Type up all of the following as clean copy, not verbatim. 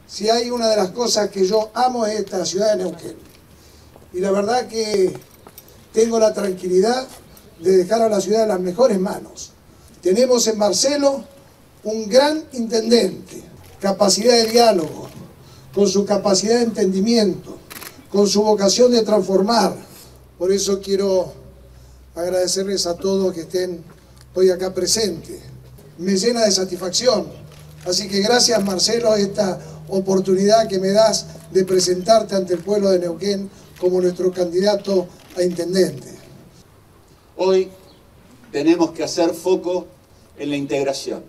Si hay una de las cosas que yo amo es esta ciudad de Neuquén. Y la verdad que tengo la tranquilidad de dejar a la ciudad en las mejores manos. Tenemos en Marcelo un gran intendente, capacidad de diálogo, con su capacidad de entendimiento, con su vocación de transformar. Por eso quiero agradecerles a todos que estén hoy acá presentes. Me llena de satisfacción. Así que gracias, Marcelo, esta oportunidad que me das de presentarte ante el pueblo de Neuquén como nuestro candidato a intendente. Hoy tenemos que hacer foco en la integración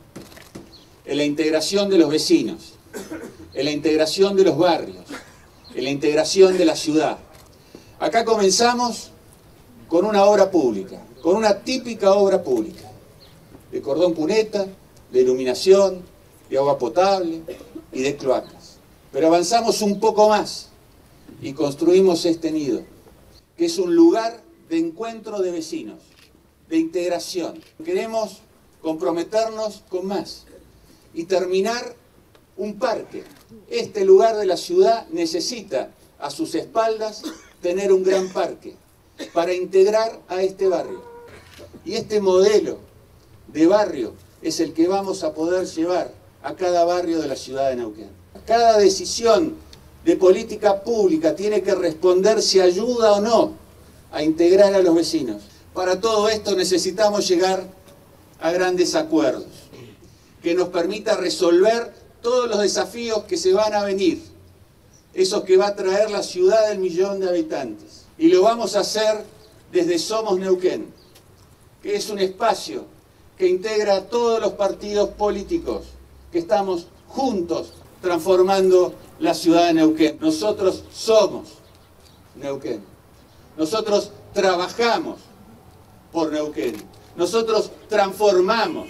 de los vecinos, en la integración de los barrios, en la integración de la ciudad. Acá comenzamos con una obra pública, con una típica obra pública, de cordón cuneta, de iluminación, de agua potable y de cloacas. Pero avanzamos un poco más y construimos este nido, que es un lugar de encuentro de vecinos, de integración. Queremos comprometernos con más y terminar un parque. Este lugar de la ciudad necesita a sus espaldas tener un gran parque para integrar a este barrio. Y este modelo de barrio es el que vamos a poder llevar a cada barrio de la ciudad de Neuquén. Cada decisión de política pública tiene que responder si ayuda o no a integrar a los vecinos. Para todo esto necesitamos llegar a grandes acuerdos que nos permita resolver todos los desafíos que se van a venir, esos que va a traer la ciudad del 1.000.000 de habitantes. Y lo vamos a hacer desde Somos Neuquén, que es un espacio que integra a todos los partidos políticos, que estamos juntos transformando la ciudad de Neuquén. Nosotros somos Neuquén. Nosotros trabajamos por Neuquén. Nosotros transformamos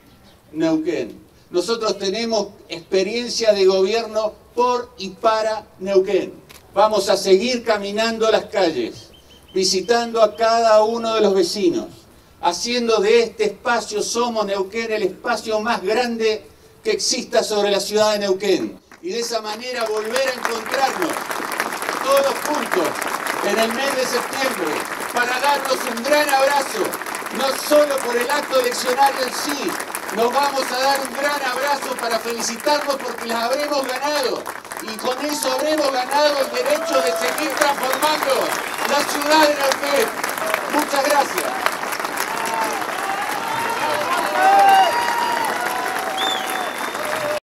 Neuquén. Nosotros tenemos experiencia de gobierno por y para Neuquén. Vamos a seguir caminando las calles, visitando a cada uno de los vecinos, haciendo de este espacio Somos Neuquén el espacio más grande que exista sobre la ciudad de Neuquén. Y de esa manera volver a encontrarnos todos juntos en el mes de septiembre para darnos un gran abrazo, no solo por el acto eleccionario en sí. Nos vamos a dar un gran abrazo para felicitarnos porque las habremos ganado. Y con eso habremos ganado el derecho de seguir transformando la ciudad de Neuquén. Muchas gracias.